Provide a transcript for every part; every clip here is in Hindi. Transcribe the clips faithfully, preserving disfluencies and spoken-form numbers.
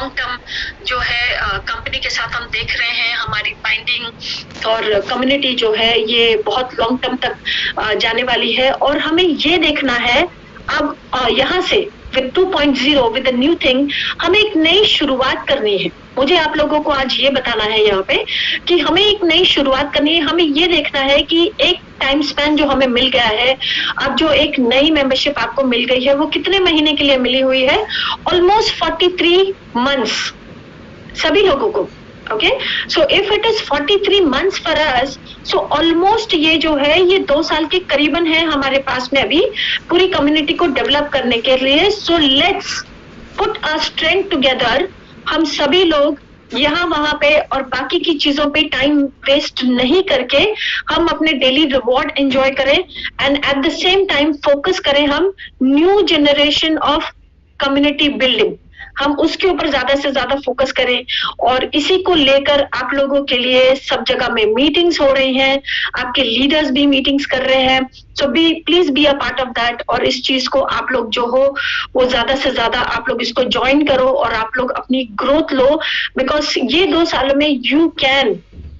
लॉन्ग टर्म जो है कंपनी के साथ हम देख रहे हैं, हमारी बाइंडिंग और कम्युनिटी जो है ये बहुत लॉन्ग टर्म तक uh, जाने वाली है। और हमें ये देखना है अब uh, यहाँ से with two point zero with new thing हमें एक नई शुरुआत करनी है। मुझे आप लोगों को आज ये बताना है यहाँ पे कि हमें एक नई शुरुआत करनी है। हमें ये देखना है कि एक टाइम स्पैन जो हमें मिल गया है, अब जो एक नई मेंबरशिप आपको मिल गई है वो कितने महीने के लिए मिली हुई है? ऑलमोस्ट फोर्टी थ्री मंथ्स सभी लोगों को। Okay, so if it is forty three months for us, so almost ये जो है ये दो साल के करीबन है हमारे पास में अभी पूरी कम्युनिटी को डेवलप करने के लिए। So let's put our strength together. हम सभी लोग यहाँ वहां पे और बाकी की चीजों पे टाइम वेस्ट नहीं करके हम अपने डेली रिवॉर्ड एंजॉय करें and at the same time focus करें हम new generation of community building, हम उसके ऊपर ज्यादा से ज्यादा फोकस करें। और इसी को लेकर आप लोगों के लिए सब जगह में मीटिंग्स हो रही हैं, आपके लीडर्स भी मीटिंग्स कर रहे हैं। So be please be a part of that और इस चीज को आप लोग जो हो वो ज्यादा से ज्यादा आप लोग इसको ज्वाइन करो और आप लोग अपनी ग्रोथ लो, बिकॉज ये दो सालों में you can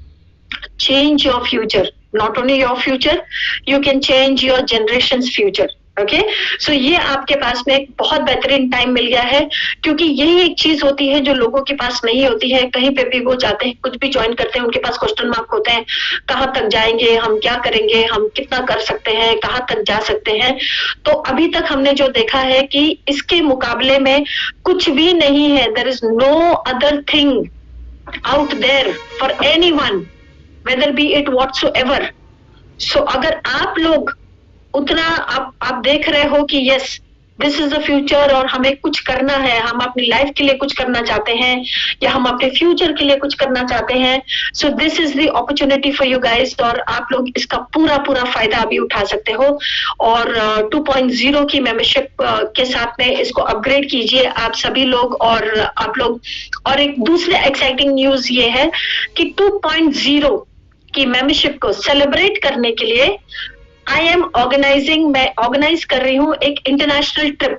change your future, not only your future, you can change your generation's future. Okay okay? So so ये आपके पास में एक बहुत बेहतरीन टाइम मिल गया है, क्योंकि यही एक चीज होती है जो लोगों के पास नहीं होती है। कहीं पे भी वो जाते हैं, कुछ भी ज्वाइन करते हैं, उनके पास क्वेश्चन मार्क होते हैं, कहाँ तक जाएंगे, हम क्या करेंगे, हम कितना कर सकते हैं, कहाँ तक जा सकते हैं। तो अभी तक हमने जो देखा है कि इसके मुकाबले में कुछ भी नहीं है। There is no other thing out there for anyone, whether be it whatsoever. So अगर आप लोग उतना आप आप देख रहे हो कि yes this is the future और हमें कुछ करना है, हम अपनी लाइफ के लिए कुछ करना चाहते हैं या हम अपने फ्यूचर के लिए कुछ करना चाहते हैं, so this is the opportunity for you guys और आप लोग इसका पूरा पूरा फायदा अभी उठा सकते हो। और टू पॉइंट ज़ीरो की मेंबरशिप के साथ में इसको अपग्रेड कीजिए आप सभी लोग और आप लोग। और एक दूसरे एक्साइटिंग न्यूज ये है कि टू पॉइंट ज़ीरो की मेंबरशिप को सेलिब्रेट करने के लिए आई एम ऑर्गेनाइजिंग, मैं ऑर्गेनाइज कर रही हूँ एक इंटरनेशनल ट्रिप।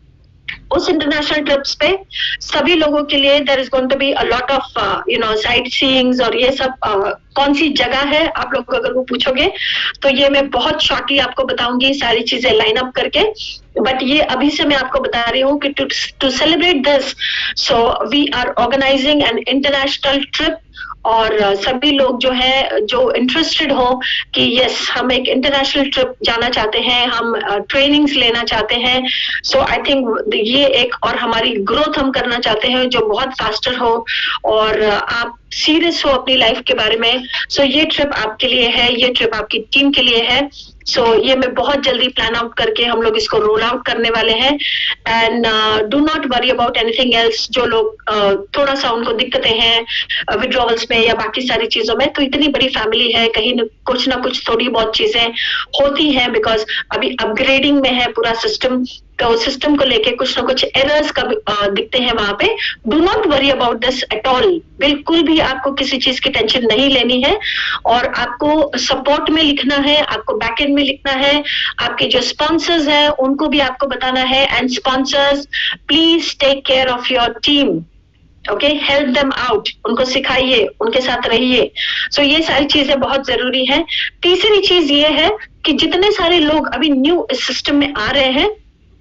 उस इंटरनेशनल ट्रिप्स पे सभी लोगों के लिए there is going to be a lot of you know sight seeings और ये सब uh, कौन सी जगह है आप लोग अगर वो पूछोगे तो ये मैं बहुत शॉर्टली आपको बताऊंगी सारी चीजें लाइन अप करके। बट ये अभी से मैं आपको बता रही हूँ कि to to celebrate this, so we are organising an international trip. और सभी लोग जो है जो इंटरेस्टेड हो कि यस हम एक इंटरनेशनल ट्रिप जाना चाहते हैं, हम ट्रेनिंग्स uh, लेना चाहते हैं, सो आई थिंक ये एक और हमारी ग्रोथ हम करना चाहते हैं जो बहुत फास्टर हो और uh, आप सीरियस हो अपनी लाइफ के बारे में। सो so, ये ट्रिप आपके लिए है, ये ट्रिप आपकी टीम के लिए है। सो so, ये मैं बहुत जल्दी प्लान आउट करके हम लोग इसको रोल आउट करने वाले हैं and do not worry about anything else. जो लोग uh, थोड़ा सा उनको दिक्कतें हैं विड्रॉवल्स uh, में या बाकी सारी चीजों में, तो इतनी बड़ी फैमिली है, कहीं न, कुछ ना कुछ थोड़ी बहुत चीजें होती हैं बिकॉज अभी अपग्रेडिंग में है पूरा सिस्टम, तो सिस्टम को लेके कुछ ना कुछ एरर्स का दिखते हैं वहां पे। Do not worry about this at all, बिल्कुल भी आपको किसी चीज की टेंशन नहीं लेनी है और आपको सपोर्ट में लिखना है, आपको बैकएंड में लिखना है, आपके जो स्पॉन्सर्स हैं उनको भी आपको बताना है and sponsors please take care of your team, okay, help them out, उनको सिखाइए, उनके साथ रहिए। सो so, ये सारी चीजें बहुत जरूरी है। तीसरी चीज ये है कि जितने सारे लोग अभी न्यू इस सिस्टम में आ रहे हैं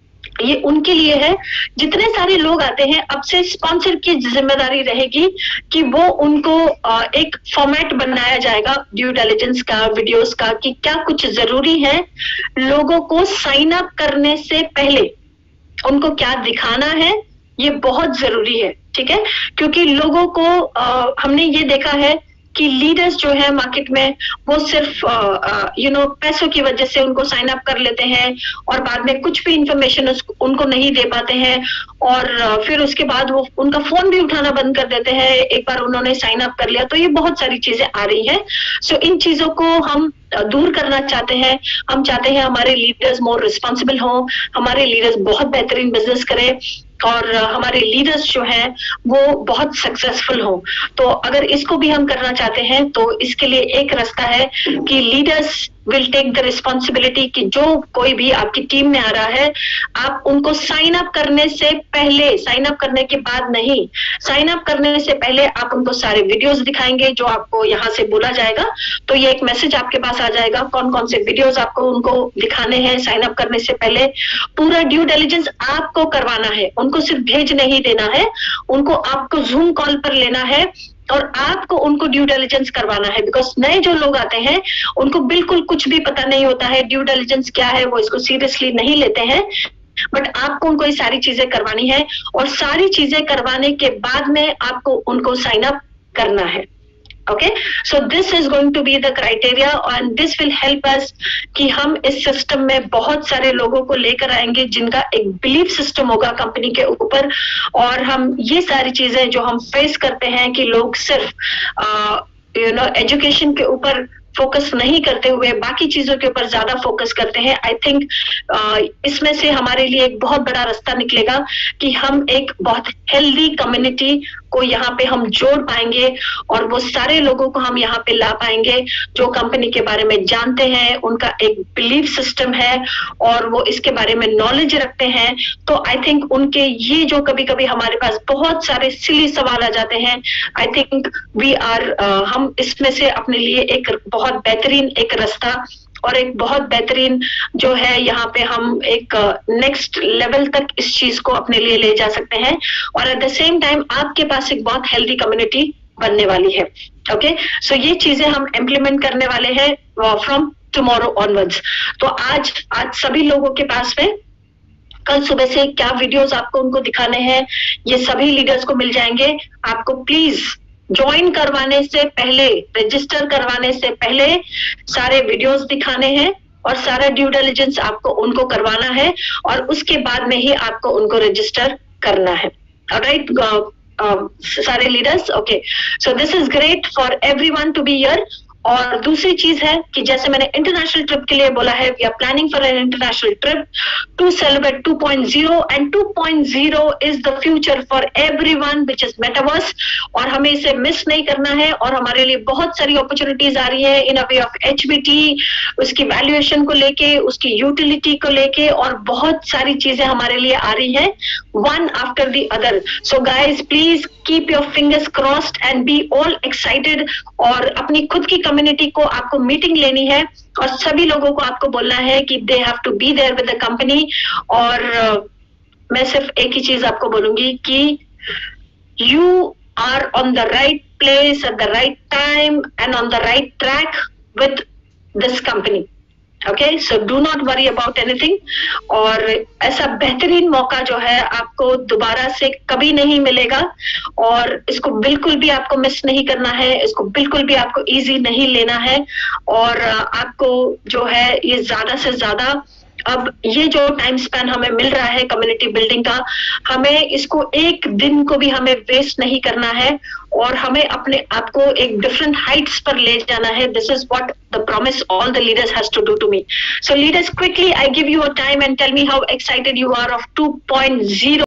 ये उनके लिए है। जितने सारे लोग आते हैं अब से स्पॉन्सर की जिम्मेदारी रहेगी कि वो उनको एक फॉर्मेट बनाया जाएगा ड्यू डिलिजेंस का, वीडियोस का, कि क्या कुछ जरूरी है लोगों को साइन अप करने से पहले, उनको क्या दिखाना है, ये बहुत जरूरी है, ठीक है। क्योंकि लोगों को आ, हमने ये देखा है कि लीडर्स जो है मार्केट में वो सिर्फ यू नो पैसों की वजह से उनको साइन अप कर लेते हैं और बाद में कुछ भी इंफॉर्मेशन उनको नहीं दे पाते हैं और uh, फिर उसके बाद वो उनका फोन भी उठाना बंद कर देते हैं एक बार उन्होंने साइन अप कर लिया। तो ये बहुत सारी चीजें आ रही हैं। सो so, इन चीजों को हम दूर करना चाहते हैं। हम चाहते हैं हमारे लीडर्स मोर रिस्पॉन्सिबल हों, हमारे लीडर्स बहुत बेहतरीन बिजनेस करें और हमारे लीडर्स जो हैं वो बहुत सक्सेसफुल हों। तो अगर इसको भी हम करना चाहते हैं तो इसके लिए एक रास्ता है कि leaders will take the responsibility कि जो कोई भी आपकी टीम में आ रहा है, आप उनको साइन अप करने से पहले, साइन अप करने के बाद नहीं, साइन अप करने से पहले आप उनको सारे वीडियोस दिखाएंगे जो आपको यहाँ से बोला जाएगा। तो ये एक मैसेज आपके पास आ जाएगा कौन कौन से वीडियोस आपको उनको दिखाने हैं साइन अप करने से पहले। पूरा ड्यू डिलिजेंस आपको करवाना है, उनको सिर्फ भेज नहीं देना है, उनको आपको जूम कॉल पर लेना है और आपको उनको ड्यू डिलिजेंस करवाना है। बिकॉज नए जो लोग आते हैं उनको बिल्कुल कुछ भी पता नहीं होता है, ड्यू डिलिजेंस क्या है, वो इसको सीरियसली नहीं लेते हैं। बट आपको उनको ये सारी चीजें करवानी है और सारी चीजें करवाने के बाद में आपको उनको साइन अप करना है। Okay, so this is going to be the criteria and this will help us कि हम इस सिस्टम में बहुत सारे लोगों को लेकर आएंगे जिनका एक बिलीफ सिस्टम होगा कंपनी के ऊपर। और हम ये सारी चीजें जो हम फेस करते हैं कि लोग सिर्फ यू नो एजुकेशन के ऊपर फोकस नहीं करते हुए बाकी चीजों के ऊपर ज्यादा फोकस करते हैं, आई थिंक इसमें से हमारे लिए एक बहुत बड़ा रास्ता निकलेगा कि हम एक बहुत हेल्दी कम्युनिटी को यहाँ पे हम जोड़ पाएंगे और वो सारे लोगों को हम यहाँ पे ला पाएंगे जो कंपनी के बारे में जानते हैं, उनका एक बिलीफ सिस्टम है और वो इसके बारे में नॉलेज रखते हैं। तो आई थिंक उनके ये जो कभी कभी हमारे पास बहुत सारे सिली सवाल आ जाते हैं, आई थिंक वी आर हम इसमें से अपने लिए एक बहुत बेहतरीन एक रास्ता और एक बहुत बेहतरीन जो है यहाँ पे हम एक नेक्स्ट लेवल तक इस चीज को अपने लिए ले जा सकते हैं और एट द सेम टाइम आपके पास एक बहुत हेल्दी कम्युनिटी बनने वाली है। ओके, सो ये चीजें हम इम्प्लीमेंट करने वाले हैं फ्रॉम टुमारो ऑनवर्ड्स। तो आज आज सभी लोगों के पास में कल सुबह से क्या वीडियोस आपको उनको दिखाने हैं ये सभी लीडर्स को मिल जाएंगे। आपको प्लीज ज्वाइन करवाने से पहले, रजिस्टर करवाने से पहले सारे वीडियोस दिखाने हैं और सारा ड्यू डिलिजेंस आपको उनको करवाना है और उसके बाद में ही आपको उनको रजिस्टर करना है। ऑलराइट सारे leaders, okay, so this is great for everyone to be here. और दूसरी चीज है कि जैसे मैंने इंटरनेशनल ट्रिप के लिए बोला है, we are planning for an international trip to celebrate two point zero and two point zero is the future for everyone which is metaverse और हमें इसे मिस नहीं करना है। और हमारे लिए बहुत सारी अपॉर्चुनिटीज आ रही है in a way of HBT, उसकी वैल्यूएशन को लेके, उसकी यूटिलिटी को लेके और बहुत सारी चीजें हमारे लिए आ रही है one after the other. So guys please keep your fingers crossed and be all excited और अपनी खुद की कम्युनिटी को आपको मीटिंग लेनी है और सभी लोगों को आपको बोलना है कि they have to be there with the company. और uh, मैं सिर्फ एक ही चीज आपको बोलूंगी कि you are on the right place at the right time and on the right track with this company. Okay, so do not worry about anything. और ऐसा बेहतरीन मौका जो है आपको दोबारा से कभी नहीं मिलेगा और इसको बिल्कुल भी आपको मिस नहीं करना है, इसको बिल्कुल भी आपको इजी नहीं लेना है और आपको जो है ये ज्यादा से ज्यादा अब ये जो टाइम स्पैन हमें मिल रहा है कम्युनिटी बिल्डिंग का, हमें इसको एक दिन को भी हमें वेस्ट नहीं करना है और हमें अपने आप को एक डिफरेंट हाइट्स पर ले जाना है। This is what the promise all the leaders has to do to me. So leaders, quickly I give you a time and tell me how excited you are of two point zero.